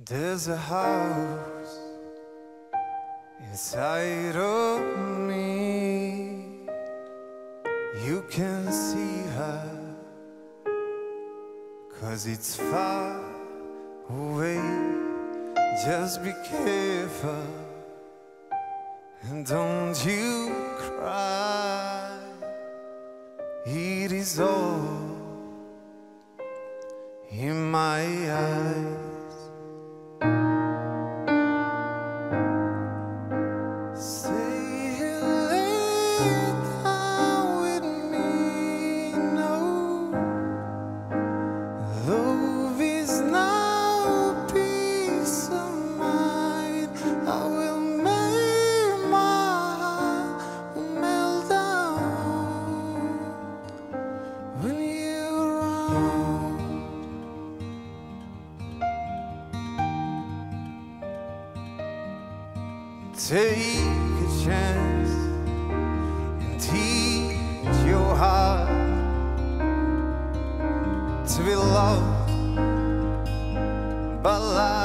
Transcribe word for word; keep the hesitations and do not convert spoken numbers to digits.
There's a house inside of me. You can see her, 'cause it's far away. Just be careful and don't you cry. It is all in my eyes. Take a chance and teach your heart to be loved by life.